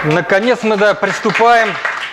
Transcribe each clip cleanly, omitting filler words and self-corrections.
Наконец мы, приступаем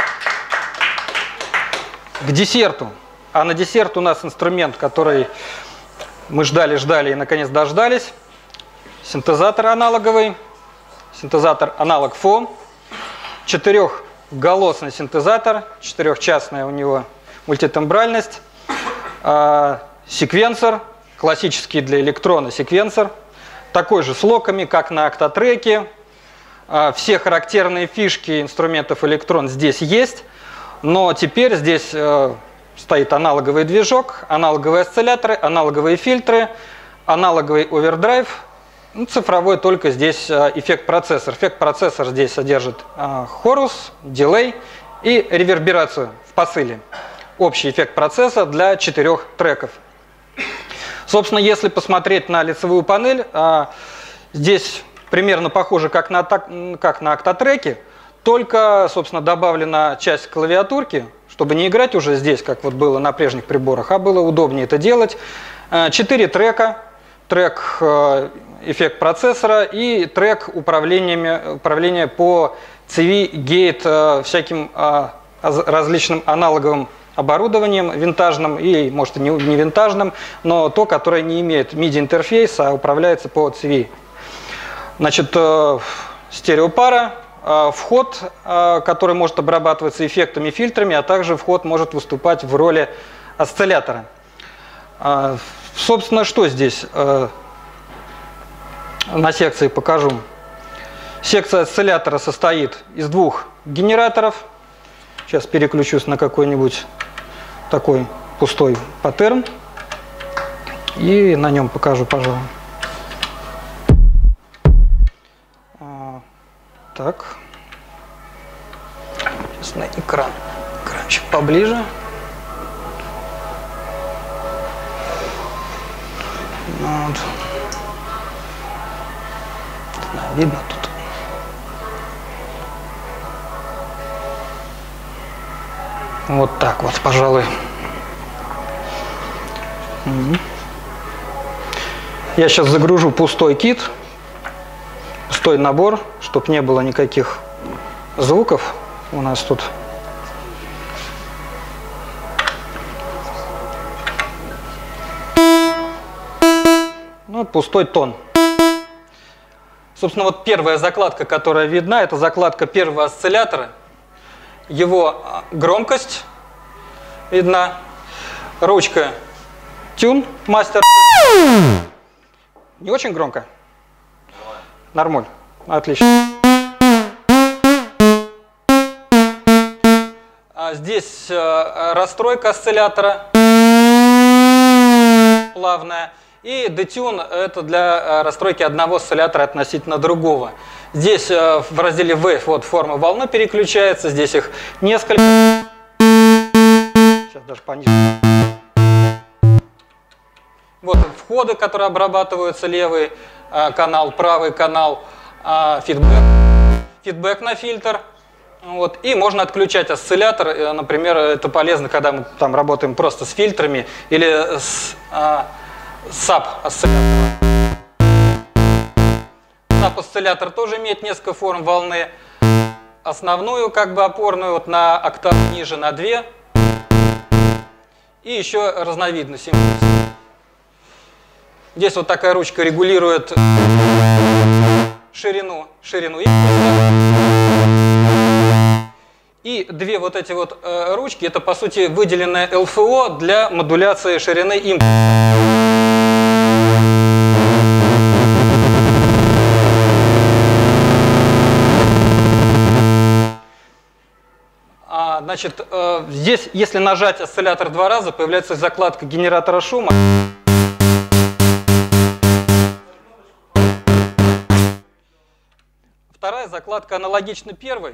к десерту. А на десерт у нас инструмент, который мы ждали и наконец дождались. Синтезатор аналоговый, синтезатор аналог FO, четырехголосный синтезатор, четырехчастная у него мультитембральность, секвенсор, классический для электрона секвенсор, такой же с локами, как на октатреке. Все характерные фишки инструментов электрон здесь есть, но теперь здесь стоит аналоговый движок, аналоговые осцилляторы, аналоговые фильтры, аналоговый овердрайв, цифровой только здесь эффект-процессор. Эффект-процессор здесь содержит хорус, дилей и реверберацию в посыле. Общий эффект процесса для 4 треков. Собственно, если посмотреть на лицевую панель, здесь примерно похоже, как на октатреке, только, собственно, добавлена часть клавиатурки, чтобы не играть уже здесь, как вот было на прежних приборах, а было удобнее это делать. 4 трека, трек эффект процессора и трек управления по CV, Gate, всяким различным аналоговым оборудованием, винтажным и, может, не винтажным, но то, которое не имеет MIDI-интерфейса, а управляется по CV. Значит, стереопара, вход, который может обрабатываться эффектами, фильтрами, а также вход может выступать в роли осциллятора. Собственно, что здесь на секции покажу. Секция осциллятора состоит из 2 генераторов. Сейчас переключусь на какой-нибудь такой пустой паттерн и на нем покажу, пожалуй. Так, сейчас на экранчик поближе. Вот. Видно тут. Вот так вот, пожалуй. Я сейчас загружу пустой кит. Пустой набор, чтобы не было никаких звуков у нас тут. Ну, пустой тон. Собственно, вот первая закладка, которая видна, это закладка первого осциллятора. Его громкость видна. Ручка Tune Master. Не очень громко? Нормально. Отлично. Здесь расстройка осциллятора плавная. И детюн – это для расстройки одного осциллятора относительно другого. Здесь в разделе Wave вот форма волны переключается. Здесь их несколько. Сейчас даже пониже. Вот входы, которые обрабатываются, левый канал, правый канал, фидбэк на фильтр. Вот. И можно отключать осциллятор. Например, это полезно, когда мы там работаем просто с фильтрами или с SAP-осциллятора. SAP-осциллятор тоже имеет несколько форм волны. Основную, как бы опорную, вот на октаву ниже, на 2. И еще разновидность импульса. Здесь вот такая ручка регулирует ширину импульса. И 2 вот эти вот ручки, это по сути выделенное ЛФО для модуляции ширины импульса. Значит, здесь, если нажать осциллятор 2 раза, появляется закладка генератора шума. Вторая закладка аналогична первой.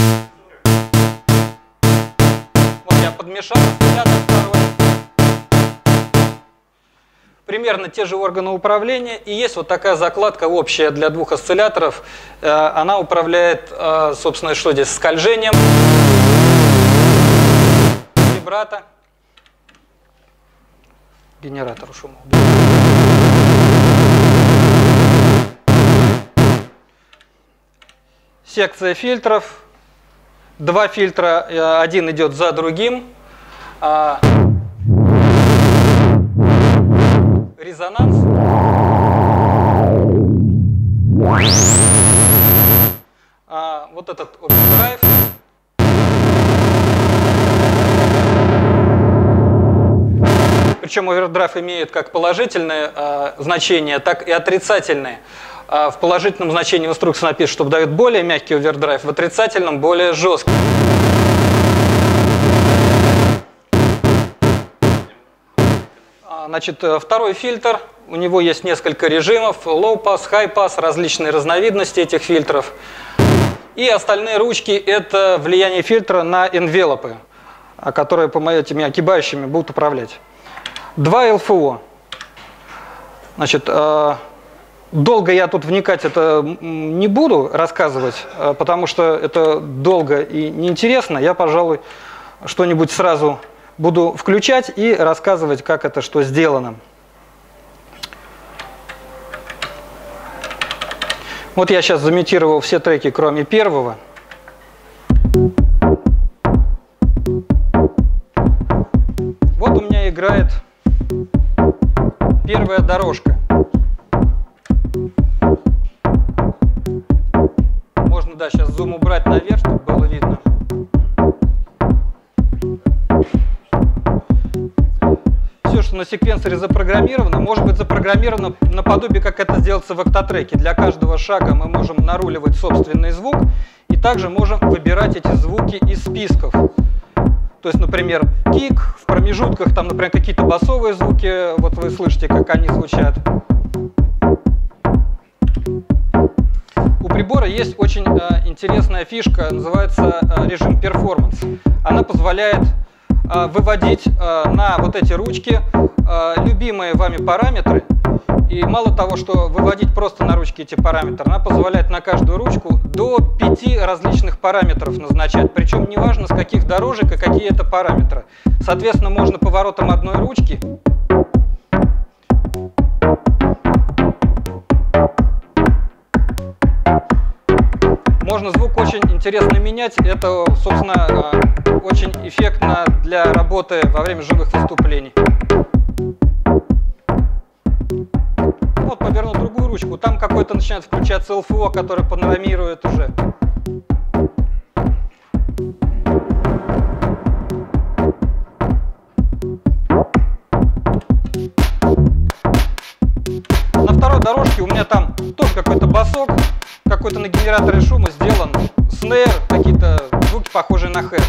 Вот я подмешал осциллятор второй. Примерно те же органы управления. И есть вот такая закладка общая для 2 осцилляторов. Она управляет, собственно, что здесь? Скольжением, вибрато, генератор шума. секция фильтров. Два фильтра, один идет за другим. Резонанс. Вот этот овердрайв. Причем овердрайв имеет как положительное значение, так и отрицательное. В положительном значении в инструкции написано, что дает более мягкий овердрайв, в отрицательном более жесткий. Значит, второй фильтр, у него есть несколько режимов, low pass, high pass, различные разновидности этих фильтров. И остальные ручки – это влияние фильтра на энвелопы, которые этими огибающими будут управлять. Два ЛФО. Значит, долго я тут вникать это не буду рассказывать, потому что это долго и неинтересно. Я, пожалуй, что-нибудь сразу буду включать и рассказывать, как это что сделано. Вот я сейчас заимитировал все треки, кроме первого. Вот у меня играет первая дорожка. Можно, да, сейчас зум убрать наверх, чтобы было видно. Все, что на секвенсоре запрограммировано, может быть запрограммировано наподобие, как это сделается в октатреке. Для каждого шага мы можем наруливать собственный звук и также можем выбирать эти звуки из списков. То есть, например, кик, в промежутках, там, например, какие-то басовые звуки, вот вы слышите, как они звучат. У прибора есть очень интересная фишка, называется режим перформанс. Она позволяет выводить на вот эти ручки любимые вами параметры. И мало того, что выводить просто на ручки эти параметры, она позволяет на каждую ручку до 5 различных параметров назначать. Причем неважно, с каких дорожек и какие это параметры. Соответственно, можно поворотом одной ручки можно звук очень интересно менять. Это, собственно, очень эффектно для работы во время живых выступлений. Вот повернул другую ручку, там какой-то начинает включаться ЛФО, который панорамирует уже. На второй дорожке у меня там тоже какой-то басок, какой-то на генераторе шума сделан снейр, какие-то звуки, похожие на хэт.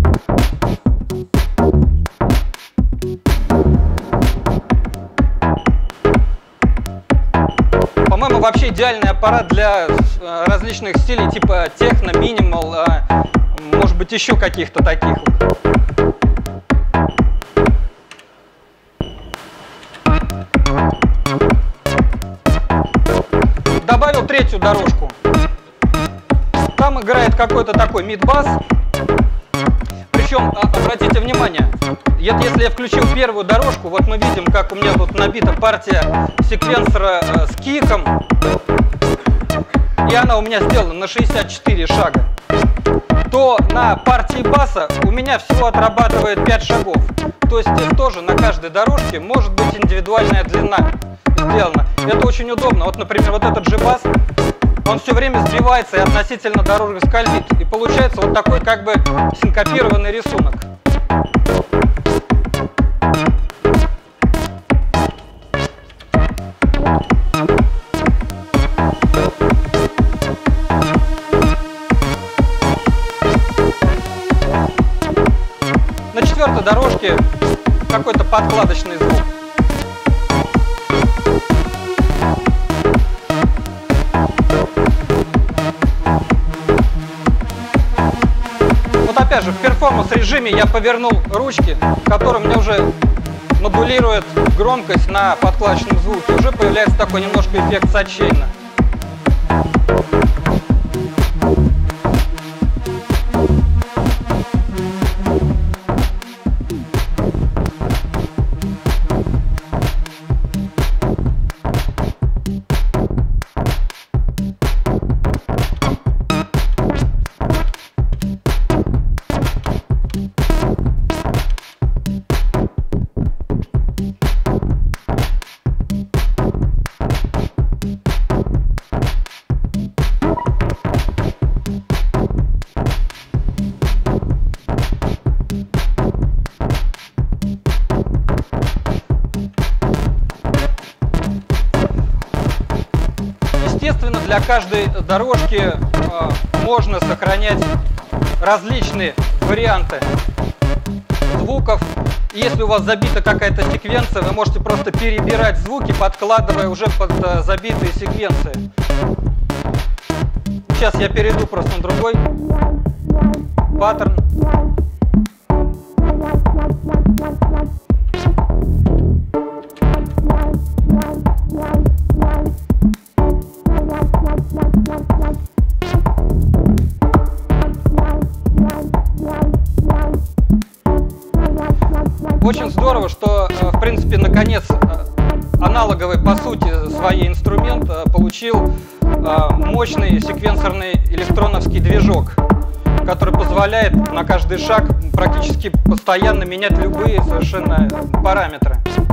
По-моему, вообще идеальный аппарат для различных стилей, типа техно, минимал, может быть, еще каких-то таких. Добавил третью дорожку. Там играет какой-то такой мид-бас. Причем, обратите внимание, если я включил первую дорожку, вот мы видим, как у меня тут набита партия секвенсора с киком, и она у меня сделана на 64 шага, то на партии баса у меня всего отрабатывает 5 шагов. То есть здесь тоже на каждой дорожке может быть индивидуальная длина сделана. Это очень удобно. Вот, например, вот этот же бас, он все время сбивается и относительно дорожек скользит. И получается вот такой как бы синкопированный рисунок. На четвертой дорожке какой-то подкладочный звук. Опять же, в перформанс-режиме я повернул ручки, которые мне уже модулируют громкость на подкладочном звуке. Уже появляется такой немножко эффект сатчейна. Соответственно, для каждой дорожки можно сохранять различные варианты звуков. И если у вас забита какая-то секвенция, вы можете просто перебирать звуки, подкладывая уже под забитые секвенции. Сейчас я перейду просто на другой паттерн. Очень здорово, что, в принципе, наконец, аналоговый по сути своей инструмент получил мощный секвенсорный электроновский движок, который позволяет на каждый шаг практически постоянно менять любые совершенно параметры.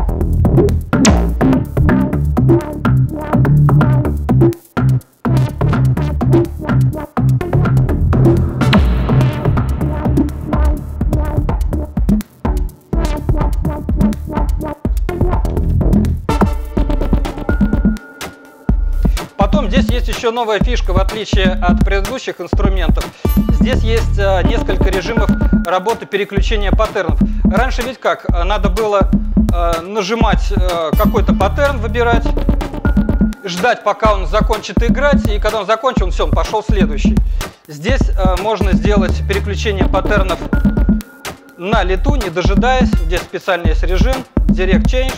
Потом здесь есть еще новая фишка, в отличие от предыдущих инструментов. Здесь есть несколько режимов работы переключения паттернов. Раньше ведь как? Надо было нажимать какой-то паттерн, выбирать, ждать, пока он закончит играть, и когда он закончил, все, он пошел следующий. Здесь можно сделать переключение паттернов на лету, не дожидаясь. Здесь специальный есть режим Direct Change.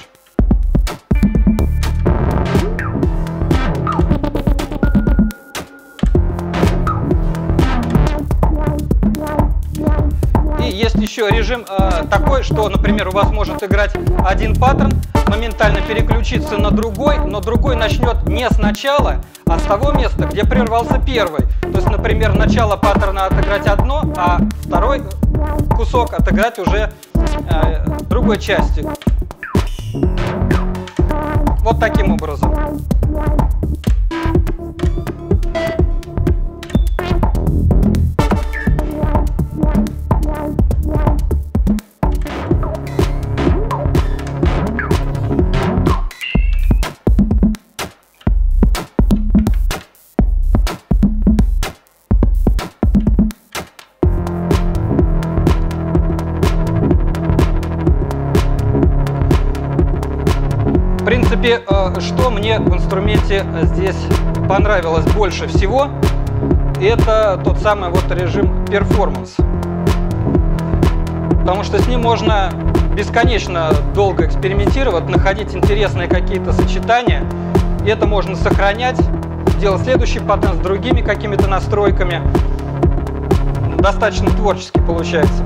Есть еще режим такой, что, например, у вас может играть один паттерн, моментально переключиться на другой, но другой начнет не сначала, а с того места, где прервался первый. То есть, например, начало паттерна отыграть одно, а второй кусок отыграть уже другой частью. Вот таким образом. В принципе, что мне в инструменте здесь понравилось больше всего, это тот самый вот режим Performance. Потому что с ним можно бесконечно долго экспериментировать, находить интересные какие-то сочетания. И это можно сохранять, делать следующий паттерн с другими какими-то настройками. Достаточно творчески получается.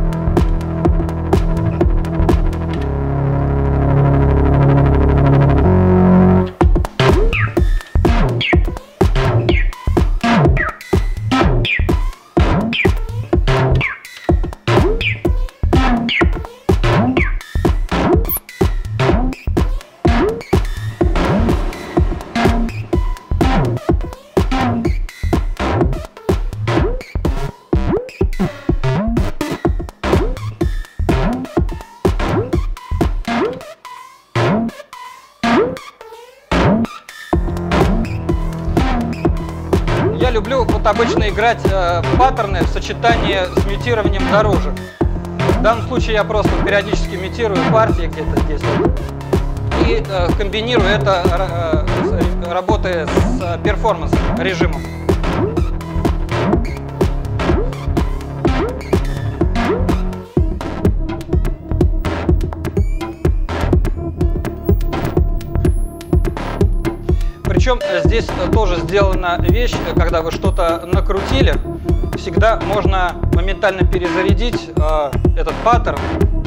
Я люблю вот обычно играть паттерны в сочетании с мьютированием дорожек. В данном случае я просто периодически мьютирую партии где-то здесь и комбинирую это, работая с перформанс режимом. Причем здесь тоже сделана вещь, когда вы что-то накрутили, всегда можно моментально перезарядить этот паттерн.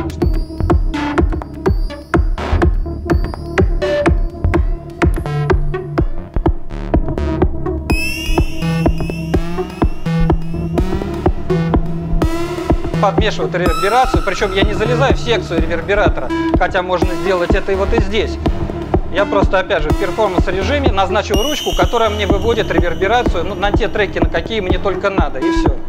Подмешивать реверберацию, причем я не залезаю в секцию ревербератора, хотя можно сделать это и вот и здесь. Я просто, опять же, в перформанс-режиме назначил ручку, которая мне выводит реверберацию на те треки, на какие мне только надо, и все.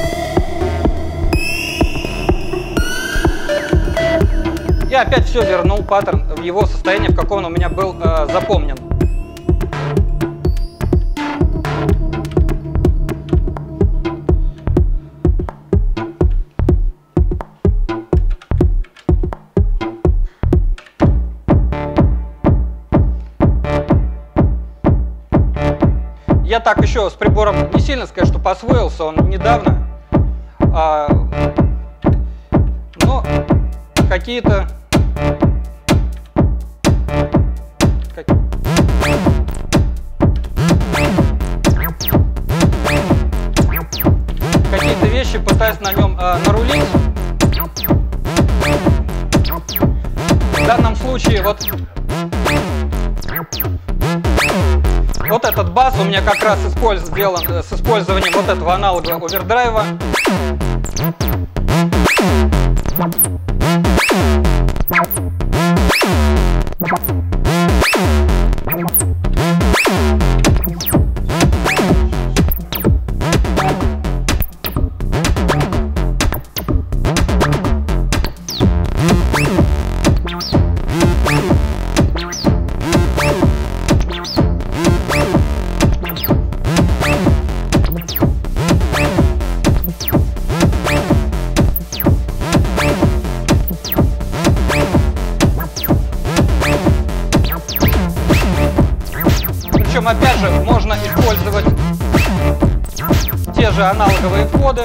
Я опять все вернул паттерн в его состояние, в каком он у меня был запомнен. Я так еще с прибором не сильно сказать, что посвоился, он недавно. Но какие-то вещи пытаюсь на нем нарулить. В данном случае вот этот бас у меня как раз сделан с использованием вот этого аналога овердрайва. Причем, опять же, можно использовать те же аналоговые входы.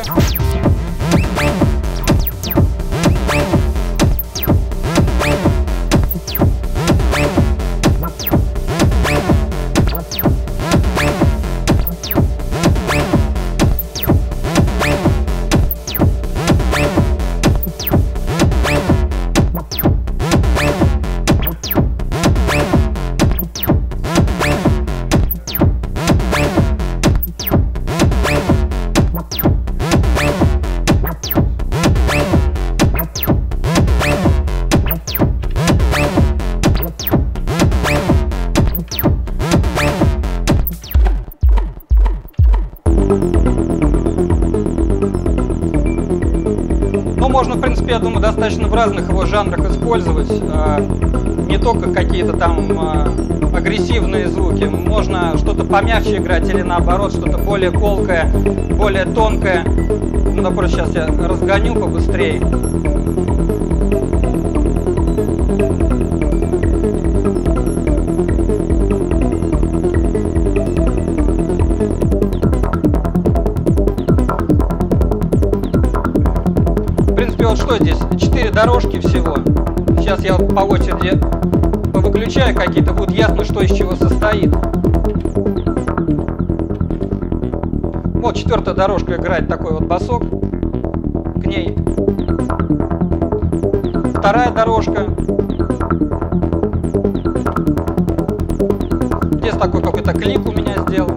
Можно, в принципе, я думаю, достаточно в разных его жанрах использовать. Не только какие-то там агрессивные звуки. Можно что-то помягче играть или наоборот, что-то более колкое, более тонкое. Ну, например, сейчас я разгоню побыстрее. Вот что здесь? 4 дорожки всего. Сейчас я вот по очереди повыключаю какие-то, будет ясно, что из чего состоит. Вот 4-я дорожка играет такой вот басок. К ней 2-я дорожка. Здесь такой какой-то клик у меня сделан.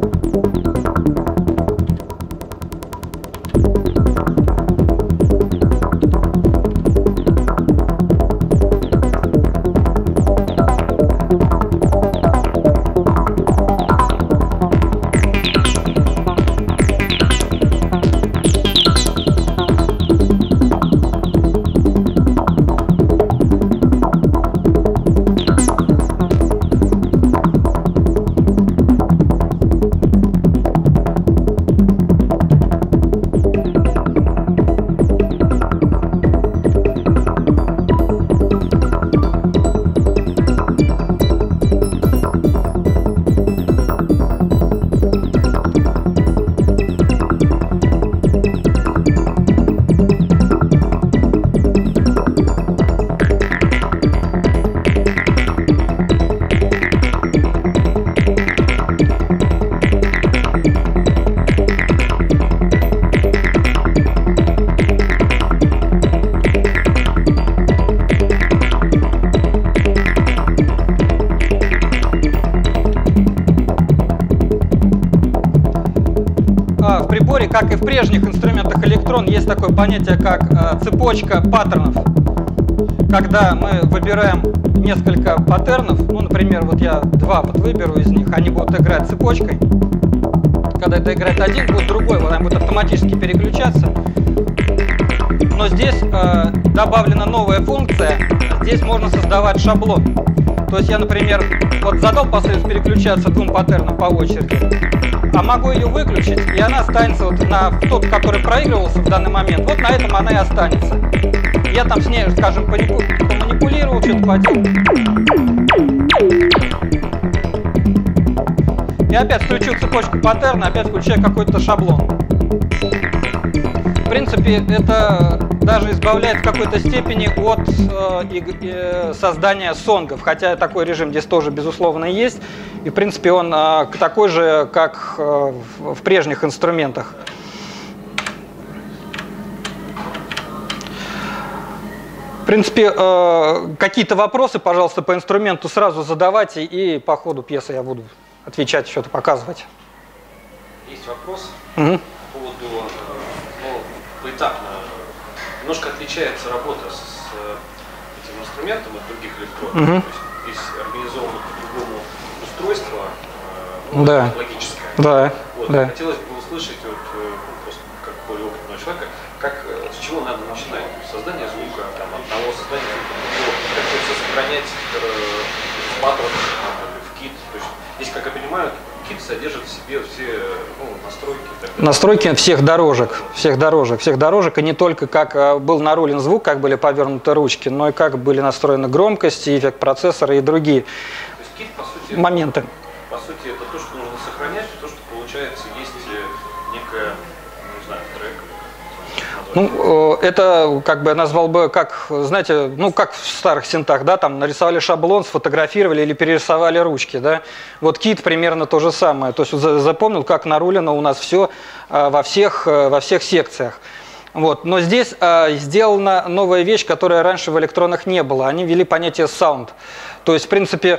В приборе, как и в прежних инструментах электрон, есть такое понятие, как цепочка паттернов. Когда мы выбираем несколько паттернов, ну, например, вот я 2 выберу из них, они будут играть цепочкой. Когда это играет один, будет другой, вот он будет автоматически переключаться. Но здесь добавлена новая функция, здесь можно создавать шаблон. То есть я, например, вот задал последовательно переключаться 2 паттернам по очереди, а могу ее выключить, и она останется вот на тот, который проигрывался в данный момент, вот на этом она и останется. Я там с ней, скажем, поманипулировал, что-то поделал. И опять включу цепочку паттерна, опять включаю какой-то шаблон. В принципе, это даже избавляет в какой-то степени от создания сонгов, хотя такой режим здесь тоже, безусловно, есть. И, в принципе, он такой же, как в прежних инструментах. В принципе, какие-то вопросы, пожалуйста, по инструменту сразу задавайте, и по ходу пьесы я буду отвечать, что-то показывать. Есть вопрос по поводу, поэтапно. Немножко отличается работа с этим инструментом от других электронов. То есть здесь организовано по-другому устройство, да. логическое. Да. Вот. Да. Хотелось бы услышать, просто как более опытного человека, с чего надо начинать? Создание звука, одного создания звука, другого, как все сохранять в паттерн, в кит. То есть, здесь, как я понимаю, кит содержит в себе все настройки. Настройки всех дорожек, и не только как был нарулен звук, как были повернуты ручки, но и как были настроены громкости, эффект процессора и другие. То есть кит, по сути, моменты. По сути, это то, что нужно сохранять, то, что получается, есть некая, не знаю, трек. Ну, это, как бы я назвал бы, как, знаете, как в старых синтах, да, там нарисовали шаблон, сфотографировали или перерисовали ручки, да. Вот кит примерно то же самое. То есть запомнил, как нарулено у нас все во всех секциях. Вот. Но здесь сделана новая вещь, которая раньше в электронах не было. Они ввели понятие sound. То есть, в принципе,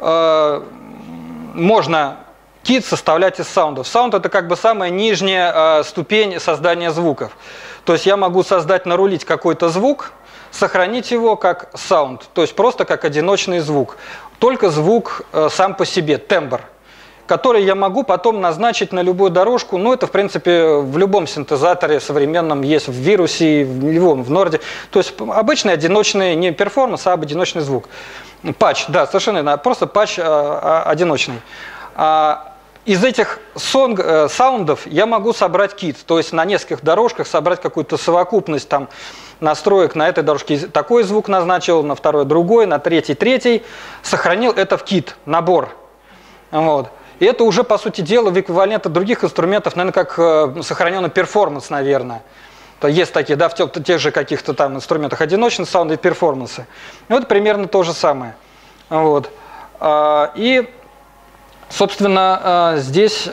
можно кит составлять из саундов. Саунд — это как бы самая нижняя ступень создания звуков. То есть я могу нарулить какой-то звук, сохранить его как саунд, то есть просто как одиночный звук. Только звук сам по себе, тембр, который я могу потом назначить на любую дорожку. Ну, это, в принципе, в любом синтезаторе современном есть, в вирусе, в Норде. То есть обычный одиночный, не перформанс, а одиночный звук. Патч, да, совершенно верно, просто патч одиночный. Из этих саундов я могу собрать кит, то есть на нескольких дорожках собрать какую-то совокупность там настроек. На этой дорожке такой звук назначил, на второй другой, на третий третий. Сохранил это в кит, набор. Вот. И это уже, по сути дела, в эквиваленте других инструментов, наверное, как сохраненный перформанс, наверное. То есть такие, да, в тех же каких-то там инструментах одиночные саунды и перформансы. И вот примерно то же самое. Вот. И собственно, здесь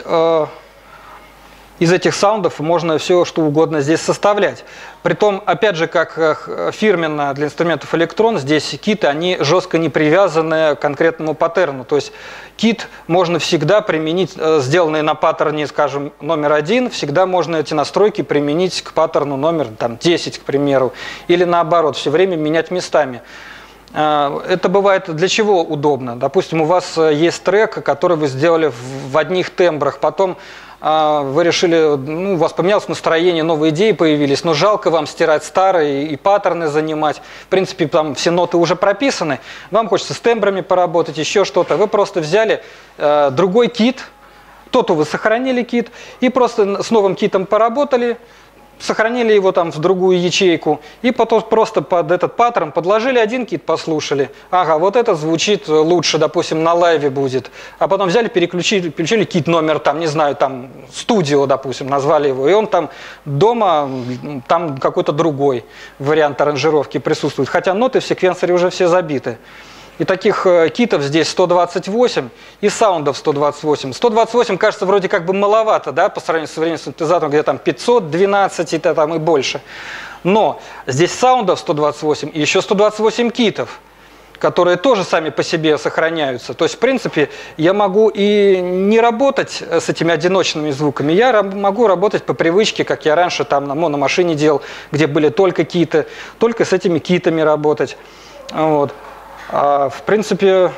из этих саундов можно все, что угодно здесь составлять. Притом, опять же, как фирменно для инструментов электрон, здесь киты, они жестко не привязаны к конкретному паттерну. То есть кит можно всегда применить, сделанный на паттерне, скажем, номер 1, всегда можно эти настройки применить к паттерну номер 10, к примеру. Или наоборот, все время менять местами. Это бывает для чего удобно. Допустим, у вас есть трек, который вы сделали в одних тембрах, потом вы решили, у вас поменялось настроение, новые идеи появились, но жалко вам стирать старые и паттерны занимать. В принципе, там все ноты уже прописаны, вам хочется с тембрами поработать, еще что-то. Вы просто взяли другой кит, тот вы сохранили кит, и просто с новым китом поработали, сохранили его там в другую ячейку, и потом просто под этот паттерн подложили один кит, послушали. Ага, вот это звучит лучше, допустим, на лайве будет. А потом взяли, переключили кит номер, там, не знаю, там, студио, допустим, назвали его, и он там дома, там какой-то другой вариант аранжировки присутствует. Хотя ноты в секвенсоре уже все забиты. И таких китов здесь 128, и саундов 128. 128 кажется вроде как бы маловато, да, по сравнению с современным синтезатором, где там 512 и больше. Но здесь саундов 128 и еще 128 китов, которые тоже сами по себе сохраняются. То есть, в принципе, я могу и не работать с этими одиночными звуками, я могу работать по привычке, как я раньше там на мономашине делал, где были только киты, только с этими китами работать. Вот. В принципе,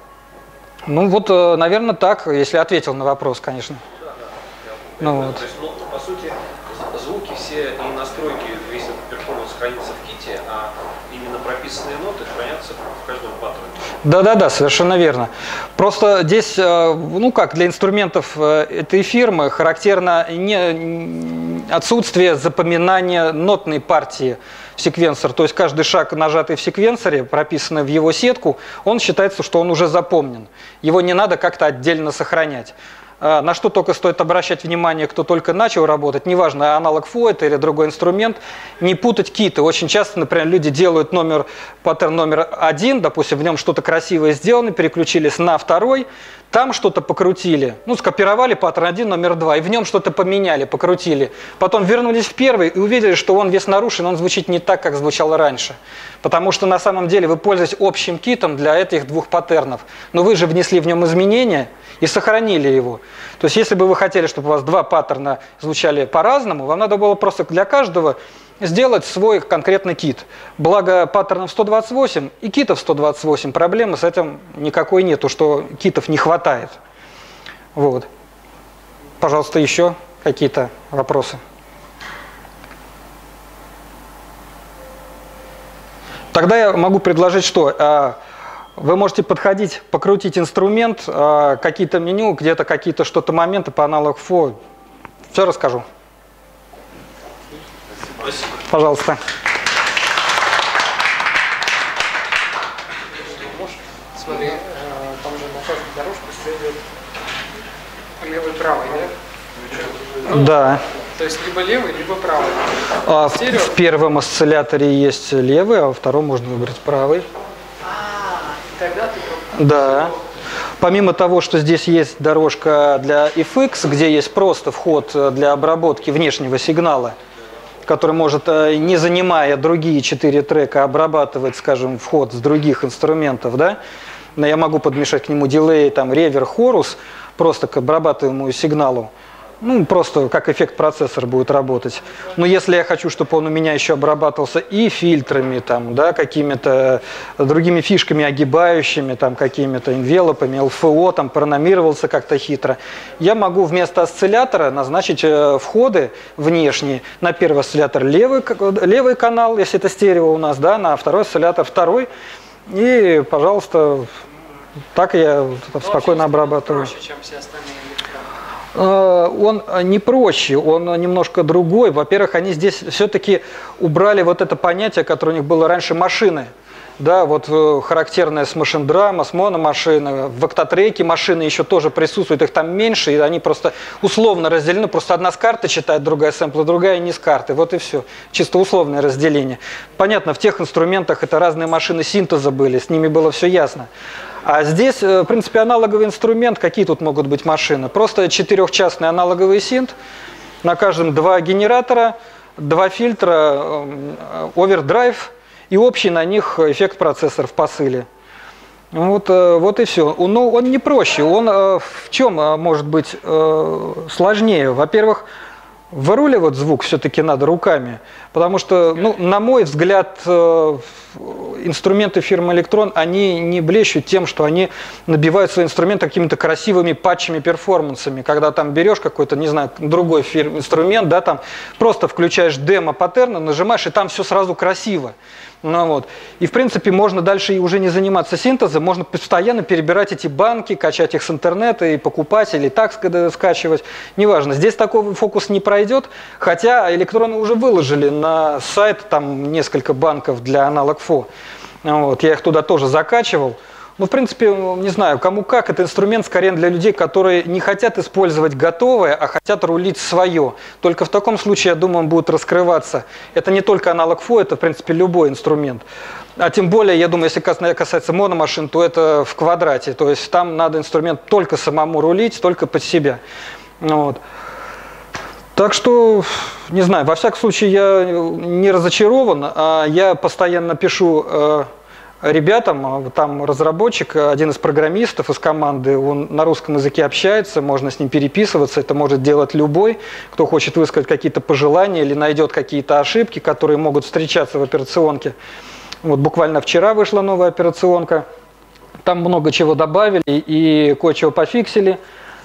наверное, так, если ответил на вопрос, конечно. Да. Вот. То есть, по сути, звуки все и настройки, весь этот перформанс хранится в ките, а именно прописанные ноты хранятся в каждом паттерне. Да, совершенно верно. Просто здесь, как для инструментов этой фирмы, характерно отсутствие запоминания нотной партии в секвенсор. То есть каждый шаг, нажатый в секвенсоре, прописанный в его сетку, он считается, что он уже запомнен. Его не надо как-то отдельно сохранять. На что только стоит обращать внимание, кто только начал работать, неважно, аналог ФО это или другой инструмент, не путать киты. Очень часто, например, люди делают паттерн номер 1, допустим, в нем что-то красивое сделано, переключились на второй, там что-то покрутили, скопировали паттерн 1, номер 2, и в нем что-то поменяли, покрутили. Потом вернулись в первый и увидели, что он весь нарушен, он звучит не так, как звучал раньше. Потому что на самом деле вы пользуетесь общим китом для этих двух паттернов, но вы же внесли в нем изменения и сохранили его. То есть если бы вы хотели, чтобы у вас два паттерна звучали по-разному, вам надо было просто для каждого сделать свой конкретный кит. Благо паттернов 128 и китов 128, проблемы с этим никакой нету, что китов не хватает. Вот. Пожалуйста, еще какие-то вопросы? Тогда я могу предложить, что вы можете подходить, покрутить инструмент, какие-то меню, где-то какие-то что-то моменты по аналогу ФО. Все расскажу. Спасибо. Пожалуйста. Смотри, там же на каждую дорожку следует левый и правый, да? Да. То есть либо левый, либо правый. В первом осцилляторе есть левый, а во втором можно выбрать правый. Тогда ты... Да. Помимо того, что здесь есть дорожка для FX, где есть просто вход для обработки внешнего сигнала, который может, не занимая другие 4 трека, обрабатывать, скажем, вход с других инструментов, да? Но я могу подмешать к нему дилей, там, ревер, хорус, просто к обрабатываемому сигналу. Просто как эффект процессор будет работать. Но если я хочу, чтобы он у меня еще обрабатывался и фильтрами, там, да, какими-то другими фишками, огибающими, там, какими-то энвелопами, ЛФО, там, прономировался как-то хитро, я могу вместо осциллятора назначить входы внешние. На первый осциллятор левый канал, если это стерео у нас, да, на второй осциллятор второй. И, пожалуйста, так я спокойно обрабатываю. Проще, чем все остальные. Он не проще, он немножко другой. Во-первых, они здесь все-таки убрали вот это понятие, которое у них было раньше, машины. Да, вот характерная с машин-драма, с мономашины. В октатреке машины еще тоже присутствуют, их там меньше, и они просто условно разделены. Просто одна с карты читает, другая сэмпла, другая не с карты. Вот и все. Чисто условное разделение. Понятно, в тех инструментах это разные машины синтеза были, с ними было все ясно. А здесь, в принципе, аналоговый инструмент. Какие тут могут быть машины? Просто 4-частный аналоговый синт. На каждом 2 генератора, 2 фильтра, овердрайв и общий на них эффект процессор в посыле. Вот и все. Но он не проще. Он в чем может быть сложнее? Во-первых, выруливать звук все-таки надо руками, потому что, на мой взгляд, инструменты фирмы Electron, они не блещут тем, что они набивают свои инструменты какими-то красивыми патчами, перформансами. Когда там берешь какой-то, не знаю, другой инструмент, да, там просто включаешь демо-паттерны, нажимаешь, и там все сразу красиво. И, в принципе, можно дальше уже не заниматься синтезом, можно постоянно перебирать эти банки, качать их с интернета и покупать, или так скачивать, неважно. Здесь такой фокус не пройдет, хотя электроны уже выложили на сайт там несколько банков для аналог ФО. Я их туда тоже закачивал. В принципе, не знаю, кому как, это инструмент скорее для людей, которые не хотят использовать готовое, а хотят рулить свое. Только в таком случае, я думаю, он будет раскрываться. Это не только аналог ФО, это, в принципе, любой инструмент. А тем более, я думаю, если касается мономашин, то это в квадрате. То есть там надо инструмент только самому рулить, только под себя. Так что, не знаю, во всяком случае, я не разочарован. Я постоянно пишу ребятам, там разработчик, один из программистов из команды, он на русском языке общается, можно с ним переписываться, это может делать любой, кто хочет высказать какие-то пожелания или найдет какие-то ошибки, которые могут встречаться в операционке. Буквально вчера вышла новая операционка, там много чего добавили и кое-чего пофиксили.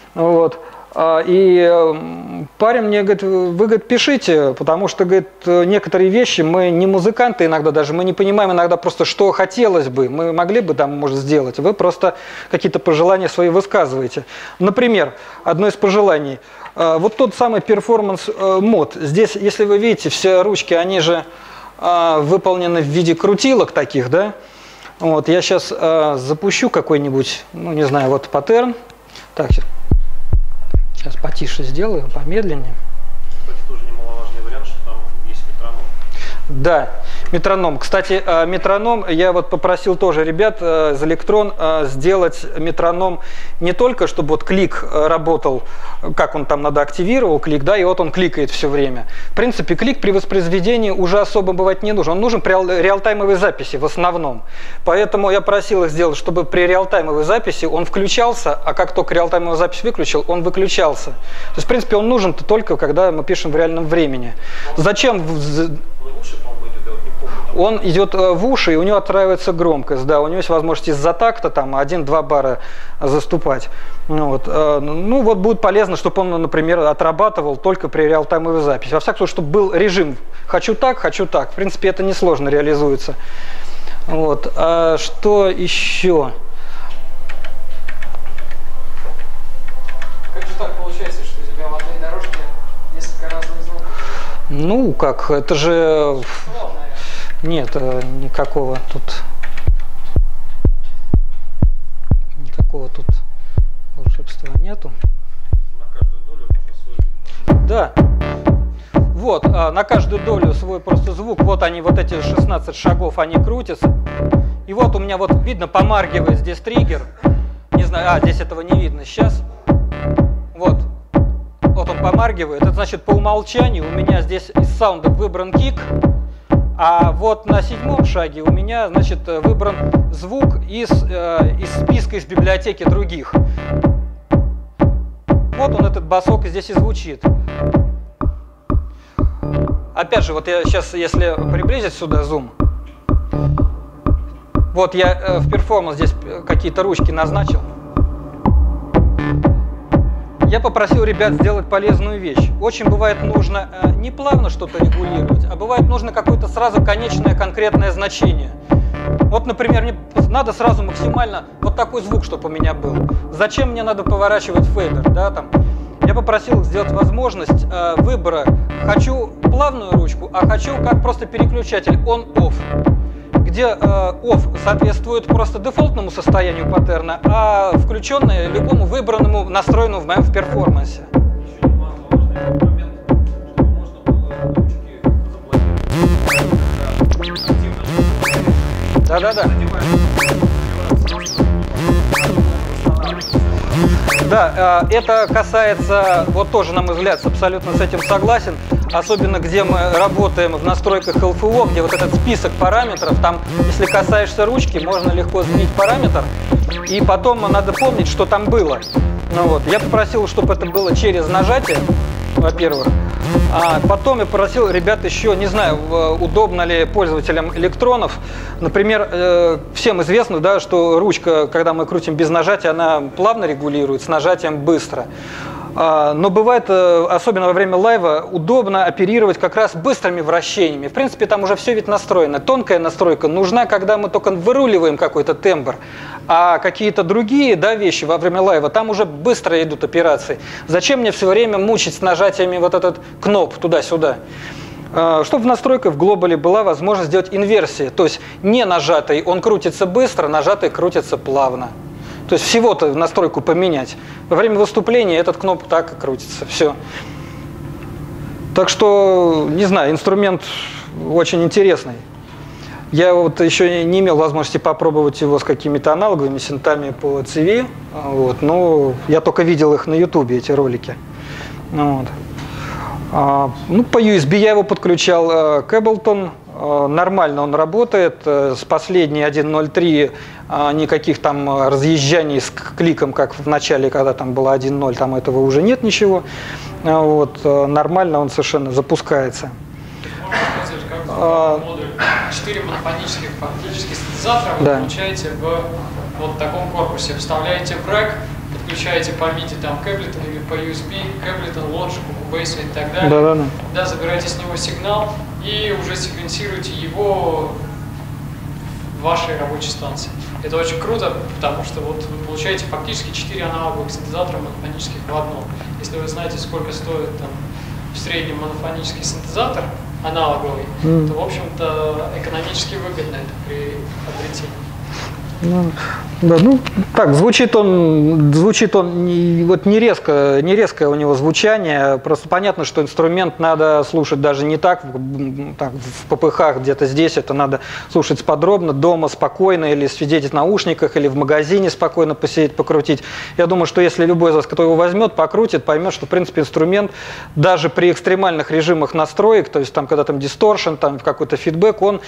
И парень мне говорит, вы, говорит, пишите, потому что, говорит, некоторые вещи мы не музыканты иногда даже, мы не понимаем иногда просто, что хотелось бы, мы могли бы там, может, сделать. Вы просто какие-то пожелания свои высказываете. Например, одно из пожеланий, вот тот самый перформанс-мод. Здесь, если вы видите, все ручки, они же выполнены в виде крутилок таких, да? Я сейчас запущу какой-нибудь, не знаю, паттерн. Так, Сейчас потише сделаю, помедленнее. Кстати, тоже немаловажный вариант, что там есть метроном. Да, метроном. Кстати, метроном, я вот попросил тоже ребят из Electron сделать метроном не только, чтобы вот клик работал, как он там надо активировал, клик, да, и вот он кликает все время. В принципе, клик при воспроизведении уже особо бывать не нужен. Он нужен при реалтаймовой записи в основном. Поэтому я просил их сделать, чтобы при реалтаймовой записи он включался, а как только реалтаймовую запись выключил, он выключался. То есть, в принципе, он нужен только когда мы пишем в реальном времени. Зачем? Он идет в уши, и у него отстраивается громкость, да, у него есть возможность из-за такта там 1-2 бара заступать. Ну вот будет полезно, чтобы он, например, отрабатывал только при реалтаймовой записи. Во всяком случае, чтобы был режим «хочу так», в принципе, это несложно реализуется. Вот. А что еще? Как же так получается, что у тебя в одной дорожке несколько разных звуков? Ну, как, это же... Нет, никакого тут волшебства нету. На каждую долю можно свой... Да. Вот, на каждую долю свой просто звук. Вот они, вот эти 16 шагов, они крутятся. И вот у меня вот видно, помаргивает здесь триггер. Не знаю, здесь этого не видно сейчас. Вот он помаргивает. Это значит, по умолчанию у меня здесь из саунда выбран кик. А вот на 7-м шаге у меня, значит, выбран звук из списка, из библиотеки других. Вот он, этот басок, здесь и звучит. Опять же, вот я сейчас, если приблизить сюда зум, вот я в перформанс здесь какие-то ручки назначил. Я попросил ребят сделать полезную вещь. Очень бывает нужно не плавно что-то регулировать, а бывает нужно какое-то сразу конечное конкретное значение. Вот, например, мне надо сразу максимально вот такой звук, чтобы у меня был. Зачем мне надо поворачивать фейдер? Да, там? Я попросил сделать возможность выбора. Хочу плавную ручку, а хочу как просто переключатель on-off. Где off соответствует просто дефолтному состоянию паттерна, а включенное любому выбранному, настроенному в моем перформансе. Еще немаловажный момент, чтобы можно было ручки заблокировать. Да-да-да. Да, это касается, вот тоже, на мой взгляд, абсолютно с этим согласен, особенно где мы работаем в настройках LFO, где вот этот список параметров, там, если касаешься ручки, можно легко сменить параметр, и потом надо помнить, что там было. Ну, вот. Я попросил, чтобы это было через нажатие, во-первых. А потом я попросил ребят еще, не знаю, удобно ли пользователям электронов. Например, всем известно, да, что ручка, когда мы крутим без нажатия, она плавно регулирует, с нажатием быстро. Но бывает, особенно во время лайва, удобно оперировать как раз быстрыми вращениями. В принципе, там уже все ведь настроено. Тонкая настройка нужна, когда мы только выруливаем какой-то тембр. А какие-то другие, да, вещи во время лайва, там уже быстро идут операции. Зачем мне все время мучить с нажатиями вот этот кноп туда-сюда? Чтобы в настройках в глобале была возможность сделать инверсии. То есть не нажатый он крутится быстро, нажатый крутится плавно. То есть всего-то настройку поменять. Во время выступления этот кноп так и крутится. Все. Так что, не знаю, инструмент очень интересный. Я вот еще не имел возможности попробовать его с какими-то аналоговыми синтами по CV. Вот, но я только видел их на YouTube, эти ролики. Вот. Ну, по USB я его подключал к Ableton. Нормально он работает. С последней 1.0.3 никаких там разъезжаний с кликом, как в начале, когда там было 1.0, там этого уже нет ничего. Вот. Нормально он совершенно запускается. Можно сказать, как модуль 4 монофонических фактически синтезатора вы получаете в вот таком корпусе. Вставляете в рэк, подключаете по MIDI там к Ableton или по USB, к Ableton, Logic, Cubase и так далее. Да, забираете с него сигнал и уже секвенсируете его в вашей рабочей станции. Это очень круто, потому что вот вы получаете фактически 4 аналоговых синтезатора монофонических в одном. Если вы знаете, сколько стоит там в среднем монофонический синтезатор аналоговый, то, в общем-то, экономически выгодно это при приобретении. Да, ну, так, звучит он вот не резкое у него звучание, просто понятно, что инструмент надо слушать даже не так в ППХ где-то здесь, это надо слушать подробно, дома спокойно, или сидеть в наушниках, или в магазине спокойно посидеть, покрутить. Я думаю, что если любой из вас, кто его возьмет, покрутит, поймет, что, в принципе, инструмент даже при экстремальных режимах настроек, то есть там, когда там дисторшн, там какой-то фидбэк, он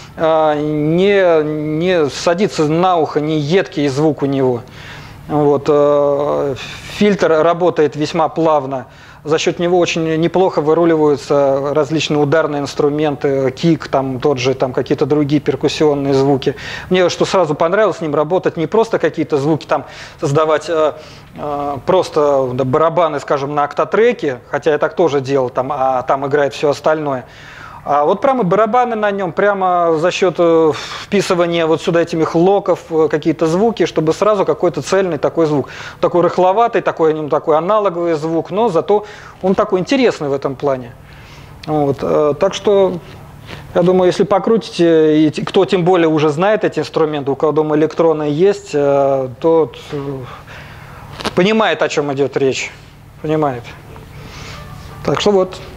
не садится на ухо, не едкий звук у него. Вот. Фильтр работает весьма плавно. За счет него очень неплохо выруливаются различные ударные инструменты, кик, там, тот же, там, какие-то другие перкуссионные звуки. Мне что сразу понравилось с ним работать, не просто какие-то звуки там создавать, просто барабаны, скажем, на октатреке, хотя я так тоже делал, там, а там играет все остальное. А вот прямо барабаны на нем, прямо за счет вписывания вот сюда этих локов, какие-то звуки, чтобы сразу какой-то цельный такой звук. Такой рыхловатый, такой аналоговый звук, но зато он такой интересный в этом плане. Вот. Так что, я думаю, если покрутите, и кто тем более уже знает эти инструменты, у кого дома электроны есть, тот понимает, о чем идет речь. Понимает. Так что вот.